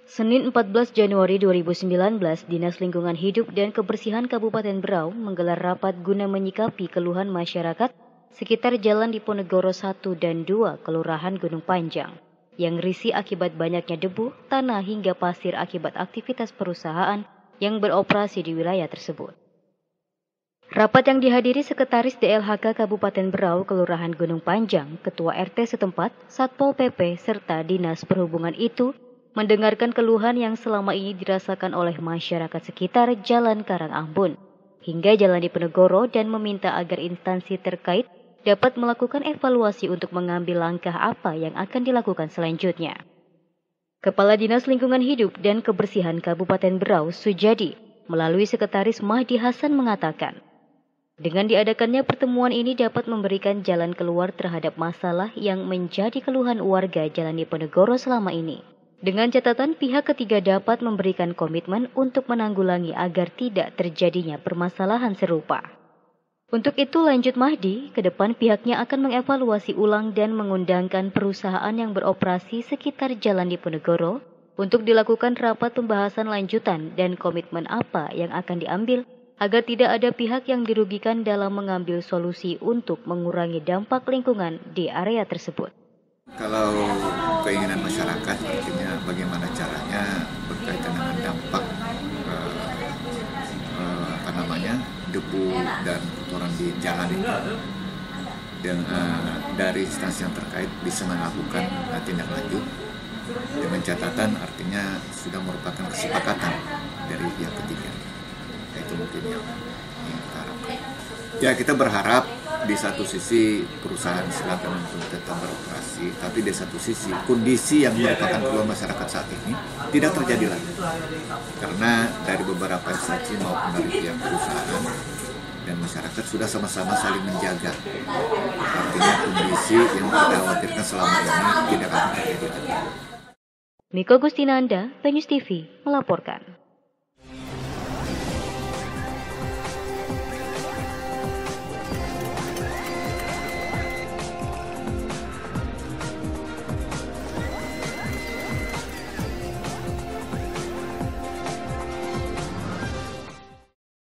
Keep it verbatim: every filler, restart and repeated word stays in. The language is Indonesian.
Senin empat belas Januari dua ribu sembilan belas, Dinas Lingkungan Hidup dan Kebersihan Kabupaten Berau menggelar rapat guna menyikapi keluhan masyarakat sekitar Jalan Diponegoro satu dan dua, Kelurahan Gunung Panjang, yang risih akibat banyaknya debu, tanah hingga pasir akibat aktivitas perusahaan yang beroperasi di wilayah tersebut. Rapat yang dihadiri Sekretaris D L H K Kabupaten Berau, Kelurahan Gunung Panjang, Ketua R T setempat, Satpol P P, serta Dinas Perhubungan itu mendengarkan keluhan yang selama ini dirasakan oleh masyarakat sekitar Jalan Karangambun hingga Jalan Diponegoro dan meminta agar instansi terkait dapat melakukan evaluasi untuk mengambil langkah apa yang akan dilakukan selanjutnya. Kepala Dinas Lingkungan Hidup dan Kebersihan Kabupaten Berau, Sujadi, melalui Sekretaris Mahdi Hasan mengatakan, dengan diadakannya pertemuan ini dapat memberikan jalan keluar terhadap masalah yang menjadi keluhan warga Jalan Diponegoro selama ini. Dengan catatan pihak ketiga dapat memberikan komitmen untuk menanggulangi agar tidak terjadinya permasalahan serupa. Untuk itu, lanjut Mahdi, ke depan pihaknya akan mengevaluasi ulang dan mengundangkan perusahaan yang beroperasi sekitar Jalan Diponegoro untuk dilakukan rapat pembahasan lanjutan dan komitmen apa yang akan diambil agar tidak ada pihak yang dirugikan dalam mengambil solusi untuk mengurangi dampak lingkungan di area tersebut. Kalau keinginan masyarakat artinya bagaimana caranya berkaitan dengan dampak eh, eh, apa namanya debu dan kotoran di jalan itu, dan eh, dari instansi yang terkait bisa melakukan eh, tindak lanjut dengan catatan artinya sudah merupakan kesepakatan dari pihak ketiga. Itu mungkin yang, yang kita harapkan. Ya, kita berharap di satu sisi perusahaan silakan untuk tetap beroperasi, tapi di satu sisi kondisi yang merupakan keluhan masyarakat saat ini tidak terjadi lagi. Karena dari beberapa instansi maupun dari pihak perusahaan dan masyarakat sudah sama-sama saling menjaga. Artinya kondisi yang kita khawatirkan selama ini tidak akan terjadi lagi. Miko Gustinanda, Penyus T V, melaporkan.